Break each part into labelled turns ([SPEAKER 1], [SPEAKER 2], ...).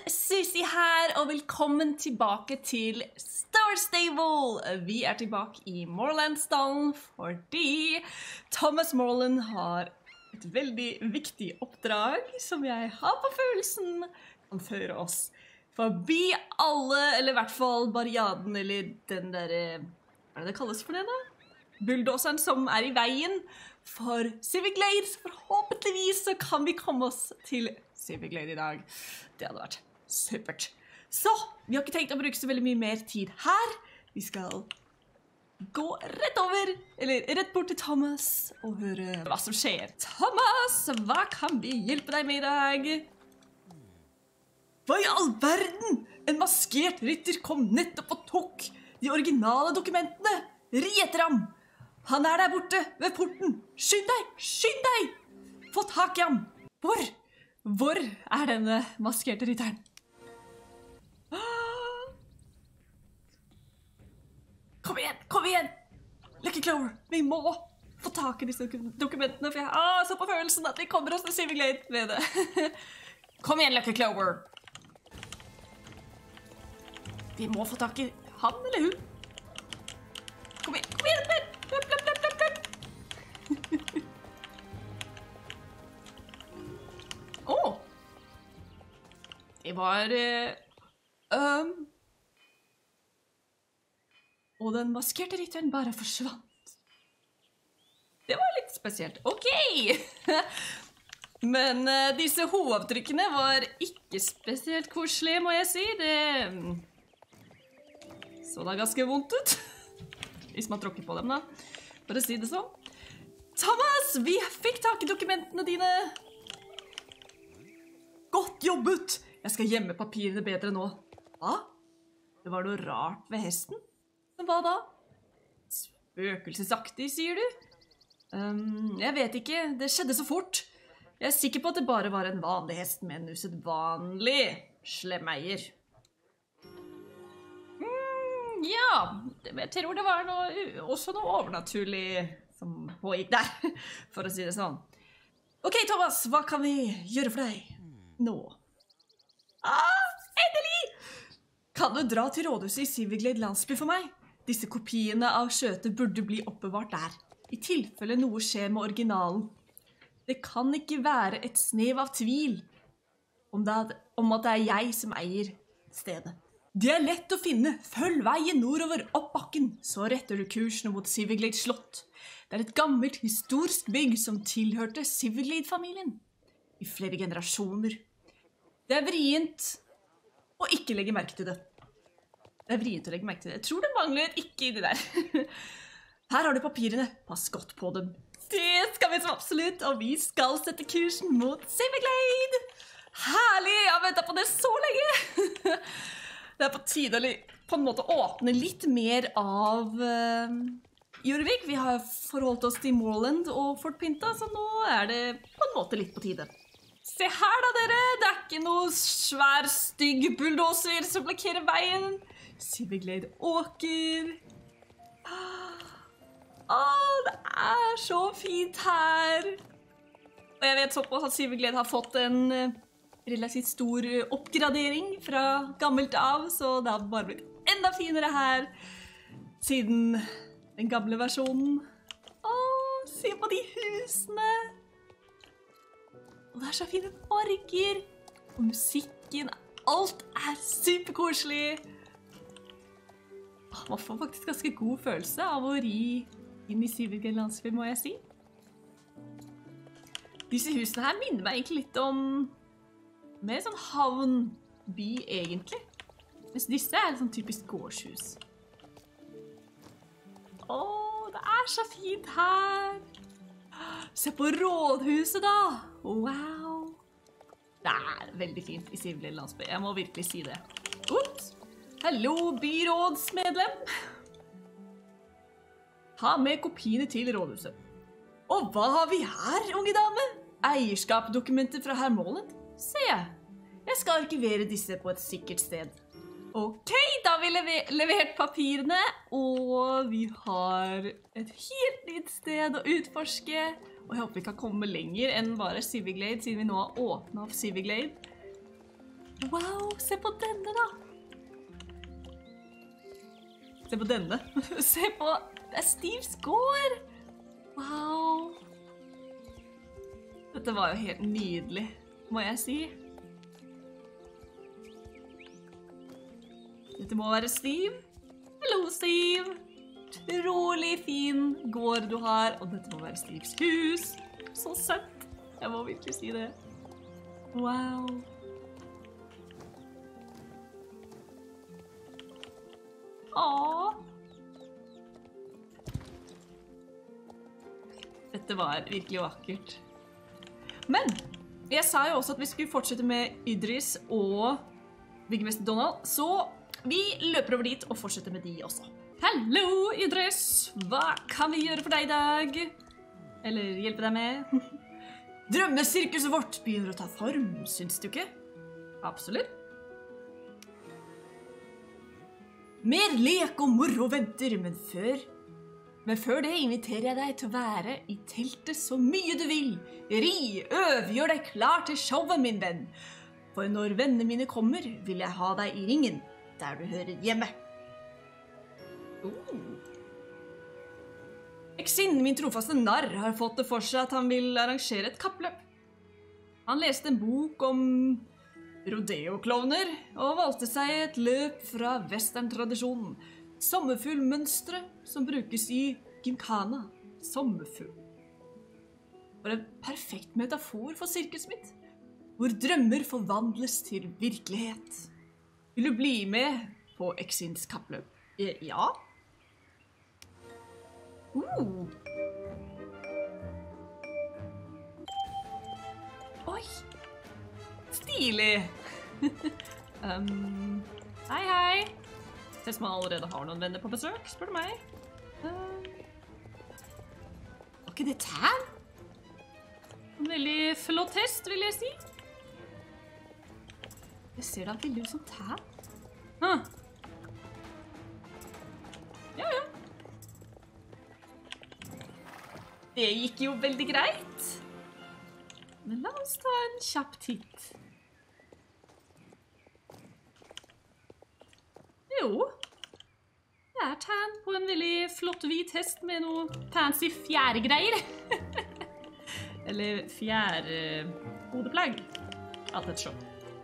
[SPEAKER 1] Susie her, og velkommen tilbake til Star Stable. Vi er tilbake i Moorlandsdalen fordi Thomas Morland har et veldig viktig oppdrag som jeg har på følelsen kan føre oss forbi alle, eller i hvert fall barriaden, eller den der, hva er det kalles for det da? Bulldoseren som er i veien for Civic Glade. Forhåpentligvis så kan vi komme oss til Civic Glade i dag. Det hadde vært supert. Så, vi har ikke tenkt å bruke så veldig mye mer tid her. Vi skal gå rett over, eller rett bort til Thomas og høre hva som skjer. Thomas, hva kan vi hjelpe deg med i dag? Hva i all verden? En maskert rytter kom nettopp og tok de originale dokumentene. Ri etter ham! Han er der borte ved porten. Skynd deg! Skynd deg! Få tak i ham! Hvor er denne maskerte rytteren? Kom igjen, kom igjen! Lucky Clover, vi må få tak i disse dokumentene, for jeg har så på følelsen at vi kommer oss til Civic Glade med det. Kom igjen, Lucky Clover! Vi må få tak i han eller hun. Kom igjen, kom igjen! Løp, løp, løp, løp, løp! Åh! Det var... Og den maskerte rytteren bare forsvant. Det var litt spesielt. Ok! Men disse hovedavtrykkene var ikke spesielt koselige, må jeg si. Det så da ganske vondt ut. Hvis man tråkker på dem da. For å si det sånn. Thomas, vi fikk tak i dokumentene dine. Godt jobbet! Jeg skal gjemme papirene bedre nå. Hva? Det var noe rart ved hesten. Men hva da? Spøkelsesaktig, sier du? Jeg vet ikke. Det skjedde så fort. Jeg er sikker på at det bare var en vanlig hest med en usedvanlig slemmeier. Ja, jeg tror det var også noe overnaturlig som pågikk der, for å si det sånn. Ok, Thomas, hva kan vi gjøre for deg nå? Endelig! Kan du dra til rådhuset i Civic Glade landsby for meg? Disse kopiene av skjøtet burde bli oppbevart der, i tilfelle noe skjer med originalen. Det kan ikke være et snev av tvil om at det er jeg som eier stedet. Det er lett å finne. Følg veien nordover opp bakken, så retter du kursen mot Civic Glade slott. Det er et gammelt historisk bygg som tilhørte Civic Glade-familien i flere generasjoner. Det er vrient å ikke legge merke til det. Det er vrient å legge merke til det. Jeg tror det mangler ikke i det der. Her har du papirene. Pass godt på dem. Det skal vi så absolutt, og vi skal sette kursen mot Civic Glade. Herlig! Jeg har ventet på det så lenge! Det er på tide å på en måte åpne litt mer av Jorvik. Vi har forholdt oss til Moorland og Fort Pinta, så nå er det på en måte litt på tide. Se her da, dere! Det er ikke noe svær, stygg bulldoser som blokkerer veien. Civic Glade åker. Det er så fint her. Og jeg vet såpass at Civic Glade har fått en relativt stor oppgradering fra gammelt av, så det har bare blitt enda finere her siden den gamle versjonen. Se på de husene! Og det er så fine farger, og musikken, alt er superkoselig. Man får faktisk ganske god følelse av å ri inn i Civic Glade landsby, må jeg si. Disse husene her minner meg egentlig litt om mer sånn havnby, egentlig. Mens disse er sånn typisk gårdshus. Det er så fint her! Se på rådhuset, da! Wow! Det er veldig fint i Civic Glade landsby. Jeg må virkelig si det. Ups! Hallo, byrådsmedlem! Ta med kopiene til rådhuset. Og hva har vi her, unge dame? Eierskapsdokumenter fra herr Moorland? Se, jeg skal arkivere disse på et sikkert sted. Ok, da har vi levert papirene, og vi har et helt nytt sted å utforske. Og jeg håper vi kan komme lenger enn bare Civic Glade, siden vi nå har åpnet opp Civic Glade. Wow, se på denne da. Se på denne. Se på, det Steves gård. Wow. Dette var jo helt nydelig, må jeg si. Dette må være Steve. Hallo, Steve. Utrolig fin gård du har, og dette må være Steves hus. Så søtt. Jeg må virkelig si det. Wow. Åh. Dette var virkelig vakkert. Men jeg sa jo også at vi skulle fortsette med Idris og byggemester Donald, så vi løper over dit og fortsetter med de også. Hallo, Idris! Hva kan vi gjøre for deg i dag? Eller hjelpe deg med? Drømmesirkuset vårt begynner å ta form, syns du ikke? Absolutt. Mer lek og moro venter, men før det inviterer jeg deg til å være i teltet så mye du vil. Ri, øv, gjør deg klar til showet, min venn. For når vennene mine kommer, vil jeg ha deg i ringen, der du hører hjemme. Exin, min trofaste narr, har fått det for seg at han vil arrangere et kappløp. Han leste en bok om rodeo-klovner og valgte seg et løp fra western-tradisjonen. Sommerfuglmønstre som brukes i gymkhana. Sommerfugl. For en perfekt metafor for sirkuset mitt, hvor drømmer forvandles til virkelighet. Vil du bli med på Exins kappløp? Ja. Oi, stilig. Hei, hei. Ses man allerede har noen venner på besøk, spør du meg. Var ikke det Tan? En veldig flott hest, vil jeg si. Jeg ser da veldig ut som Tan. Ja. Det gikk jo veldig greit. Men la oss ta en kjapp titt. Jo, det er Tan på en veldig flott hvit hest med noe fancy fjæregreier. Eller fjærehodeplagg. Alt et show.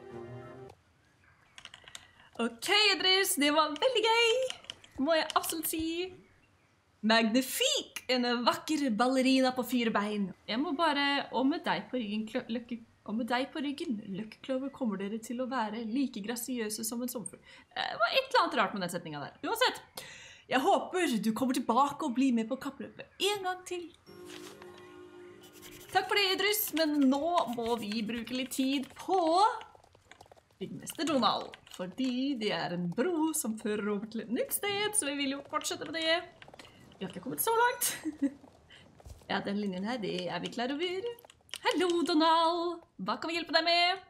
[SPEAKER 1] Ok, Idris, det var veldig gøy. Må jeg absolutt si. Magnifik, en vakker ballerina på 4 bein. Jeg må bare, og med deg på ryggen, Løkkeklover, kommer dere til å være like grasiøse som en sommerfugl. Det var et eller annet rart med den setningen der. Uansett, jeg håper du kommer tilbake og blir med på kappløpet en gang til. Takk for det, Idris, men nå må vi bruke litt tid på byggmester Donald, fordi det er en bro som fører over til et nytt sted, så vi vil jo fortsette med det. Vi har ikke kommet så langt. Ja, den linjen her, det er vi klar over. Hallo, Donald! Hva kan vi hjelpe deg med?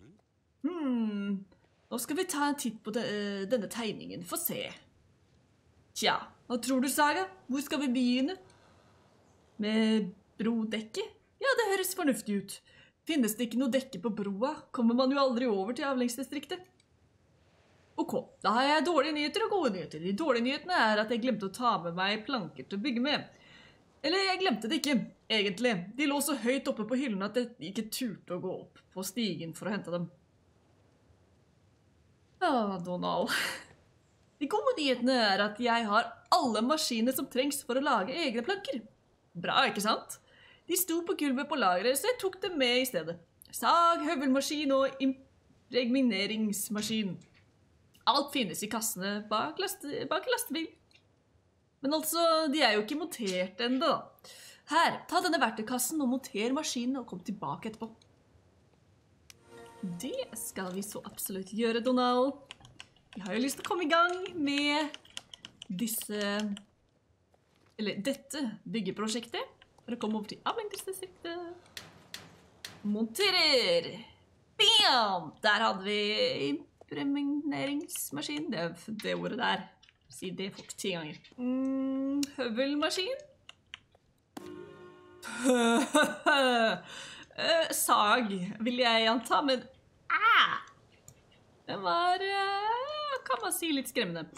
[SPEAKER 1] Nå skal vi ta en titt på denne tegningen. Få se. Tja, hva tror du, Saga? Hvor skal vi begynne? Med brodekket? Ja, det høres fornuftig ut. Finnes det ikke noe dekke på broa, kommer man jo aldri over til avlengsdistriktet. Ok, da har jeg dårlige nyheter og gode nyheter. De dårlige nyhetene er at jeg glemte å ta med meg planker til å bygge med. Eller jeg glemte det ikke, egentlig. De lå så høyt oppe på hyllen at jeg ikke turte å gå opp på stigen for å hente dem. Donald. De gode nyhetene er at jeg har alle maskinene som trengs for å lage egne planker. Bra, ikke sant? De sto på gulvet på lageret, så jeg tok dem med i stedet. Sag, høvelmaskin og impregneringsmaskin. Alt finnes i kassene bak lastebil. Men altså, de er jo ikke montert enda da. Her, ta denne verktøykassen og monter maskinen og kom tilbake etterpå. Det skal vi så absolutt gjøre, Donald. Jeg har jo lyst til å komme i gang med dette byggeprosjektet. For å komme over til avlengsdistriktet. Monterer! Bam! Der hadde vi impregneringsmaskin. Det ordet der. Si det fort 10 ganger. Høvelmaskin. Sag vil jeg anta, men var, kan man si, litt skremmende.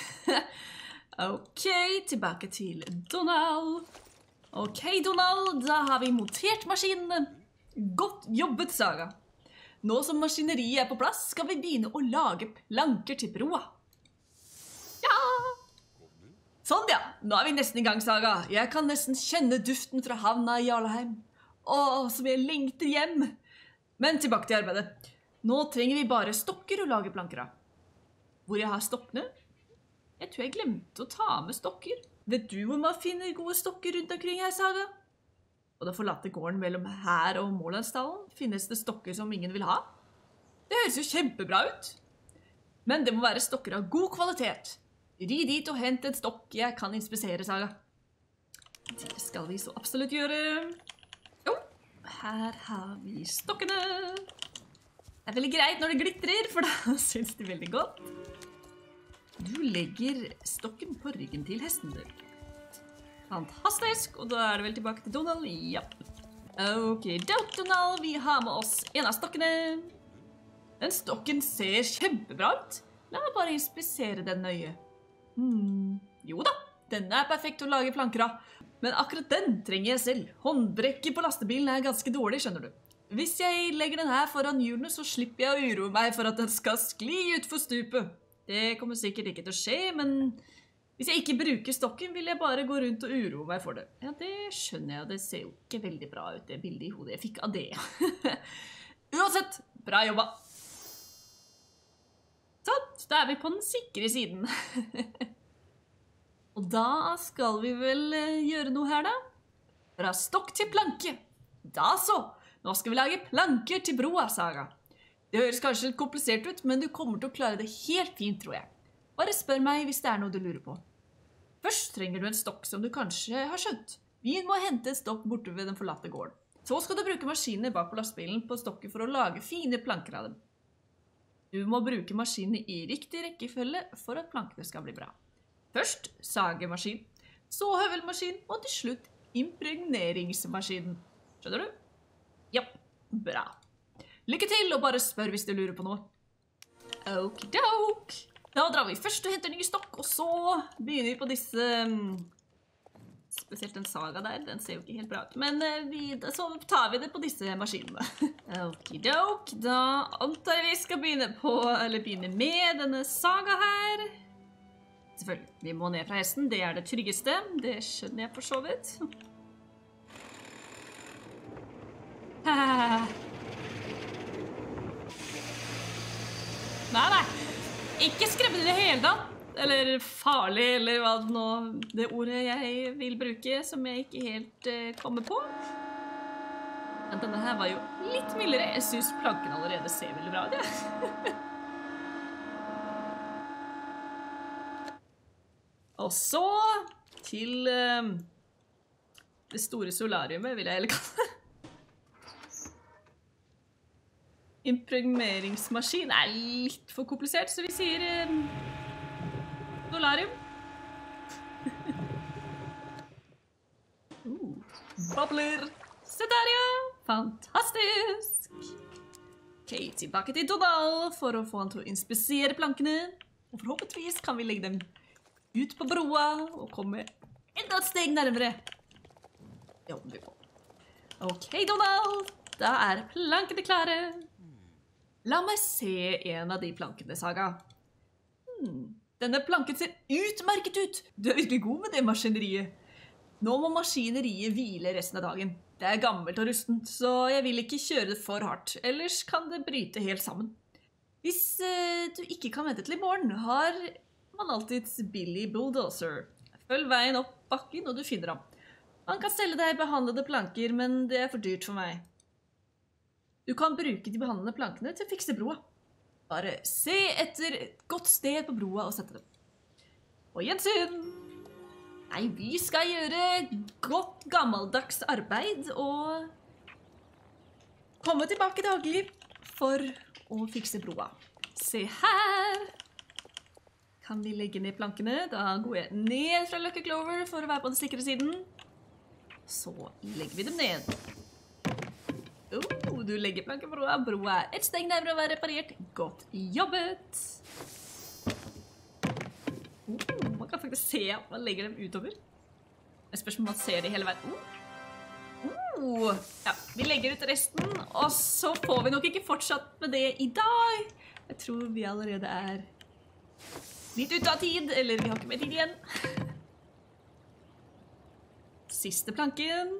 [SPEAKER 1] Ok, tilbake til Donald. Ok, Donald, da har vi montert maskinene. Godt jobbet, Saga. Nå som maskineriet er på plass, skal vi begynne å lage planker til broa. Ja! Sånn, ja. Nå er vi nesten i gang, Saga. Jeg kan nesten kjenne duften fra havna i Jarlheim. Åh, som jeg lengter hjem. Men tilbake til arbeidet. Nå trenger vi bare stokker å lage planker av. Hvor jeg har stokkene? Jeg tror jeg glemte å ta med stokker. Vet du hvor man finner gode stokker rundt omkring her, Saga? Og da forlater gården mellom her og Målandsdalen finnes det stokker som ingen vil ha. Det høres jo kjempebra ut. Men det må være stokker av god kvalitet. Ri dit og hent en stokk jeg kan inspisere, Saga. Det skal vi så absolutt gjøre. Jo, her har vi stokkene. Det er veldig greit når det glitrer, for da synes de veldig godt. Du legger stokken på ryggen til hesten din. Fantastisk, og da er det vel tilbake til Donald. Ja. Ok, Donald, vi har med oss en av stokkene. Den stokken ser kjempebra ut. La meg bare inspisere den nøye. Jo da, den er perfekt å lage planker av. Men akkurat den trenger jeg selv. Håndbrekket på lastebilen er ganske dårlig, skjønner du. Hvis jeg legger den her foran hjulene, så slipper jeg å uroe meg for at den skal skli utfor stupet. Det kommer sikkert ikke til å skje, men hvis jeg ikke bruker stokken, vil jeg bare gå rundt og uroe meg for det. Ja, det skjønner jeg, og det ser jo ikke veldig bra ut, det bildet i hodet jeg fikk av det. Uansett, bra jobba. Sånn, da er vi på den sikre siden. Og da skal vi vel gjøre noe her da? Fra stokk til planke. Da så, nå skal vi lage planker til broa, Saga. Det høres kanskje litt komplisert ut, men du kommer til å klare det helt fint, tror jeg. Bare spør meg hvis det er noe du lurer på. Først trenger du en stokk som du kanskje har skjønt. Vi må hente en stokk borte ved den forlatte gården. Så skal du bruke maskinene bak på lastbilen på stokken for å lage fine planker av dem. Du må bruke maskinene i riktig rekkefølge for at plankene skal bli bra. Først sagemaskin, så høvelmaskin, og til slutt impregneringsmaskinen. Skjønner du? Ja, bra. Lykke til, og bare spør hvis du lurer på noe. Okidok. Da drar vi først og henter ny stokk, og så begynner vi på disse... Spesielt den Saga der, den ser jo ikke helt bra ut. Men så tar vi det på disse maskinene. Okidok. Da antar jeg vi skal begynne med denne Saga her. Selvfølgelig, vi må ned fra hesten, det er det tryggeste. Det skjønner jeg for så vidt. Nei. Ikke skremme det hele da. Eller farlig, eller hva nå det ordet jeg vil bruke, som jeg ikke helt kommer på. Men denne her var jo litt mildere. Jeg synes planken allerede ser veldig bra ut, ja. Og så til det store solariumet, vil jeg heller kalle det. Impregneringsmaskin er litt for komplisert, så vi sier solarium. Bobler. Se der, ja. Fantastisk. Ok, tilbake til Donald for å få han til å inspisere plankene. Og forhåpentligvis kan vi legge dem ut på broa og komme enda et steg nærmere. Det håper vi på. Ok, Donald. Da er plankene klare. La meg se en av de plankene, Saga. Denne planken ser utmerket ut. Du er virkelig god med det maskineriet. Nå må maskineriet hvile resten av dagen. Det er gammelt og rustent, så jeg vil ikke kjøre det for hardt. Ellers kan det bryte helt sammen. Hvis du ikke kan vente til i morgen, har man alltid Billy Bulldozer. Følg veien opp bakken, og du finner ham. Han kan selge deg behandlede planker, men det er for dyrt for meg. Du kan bruke de behandlede plankene til å fikse broa. Bare se etter et godt sted på broa og sette dem. Og gjensyn! Nei, vi skal gjøre godt gammeldags arbeid og komme tilbake daglig for å fikse broa. Se her! Kan vi legge ned plankene? Da går jeg ned fra Lucky Clover for å være på den sikre siden. Så legger vi dem ned. Du legger planken på broa. Broa er et steg nærmere å være reparert. Godt jobbet! Man kan faktisk se at man legger dem utover. Jeg spørs om man ser det hele veien. Ja, vi legger ut resten, og så får vi nok ikke fortsatt med det i dag. Jeg tror vi allerede er litt ute av tid, eller vi har ikke mer tid igjen. Siste planken.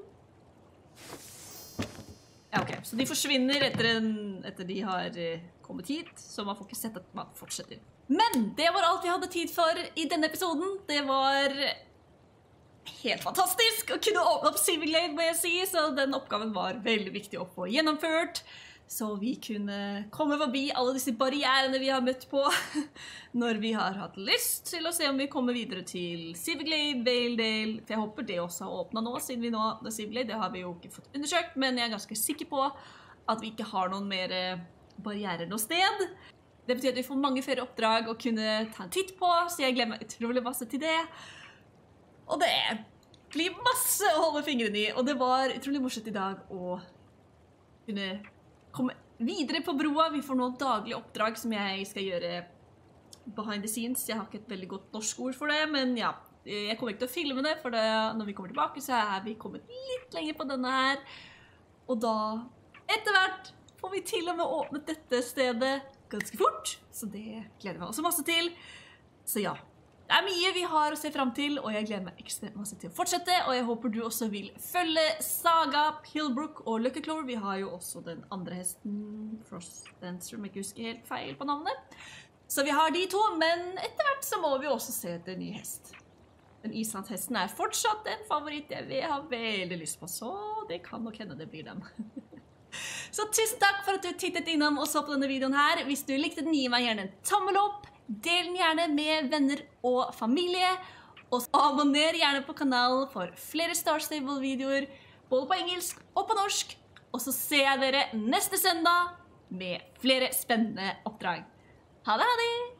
[SPEAKER 1] Ja, ok, så de forsvinner etter de har kommet hit, så man får ikke sett at man fortsetter. Men det var alt vi hadde tid for i denne episoden. Det var helt fantastisk å kunne åpne opp Civiglade, må jeg si, så den oppgaven var veldig viktig å få gjennomført. Så vi kunne komme forbi alle disse barrierene vi har møtt på når vi har hatt lyst til å se om vi kommer videre til Civiglade, Valedale. For jeg håper det også har åpnet nå, siden vi nå har Civiglade. Det har vi jo ikke fått undersøkt, men jeg er ganske sikker på at vi ikke har noen mer barrierer noe sted. Det betyr at vi får mange flere oppdrag å kunne ta en titt på, så jeg gleder meg utrolig masse til det. Og det blir masse å holde fingrene i, og det var utrolig morsomt i dag å kunne komme videre på broa. Vi får noen daglige oppdrag som jeg skal gjøre behind the scenes. Jeg har ikke et veldig godt norsk ord for det, men ja, jeg kommer ikke til å filme det, for når vi kommer tilbake så er vi kommet litt lenger på denne her. Og da, etter hvert, får vi til og med åpnet dette stedet ganske fort, så det gleder jeg meg også masse til. Så ja, det er mye vi har å se frem til, og jeg gleder meg ekstremt masse til å fortsette, og jeg håper du også vil følge Saga, Pillbrook og Luckeclaw. Vi har jo også den andre hesten, Frostdancer, om jeg ikke husker helt feil på navnet. Så vi har de to, men etter hvert så må vi også se etter en ny hest. Den islandshesten er fortsatt en favoritt jeg har veldig lyst på, så det kan nok hende det blir den. Så tusen takk for at du tittet innom og så på denne videoen her. Hvis du likte den, gi meg gjerne en tommel opp. Del den gjerne med venner og familie. Og abonner gjerne på kanalen for flere Star Stable-videoer, både på engelsk og på norsk. Og så ser jeg dere neste søndag med flere spennende oppdrag. Ha det, ha det!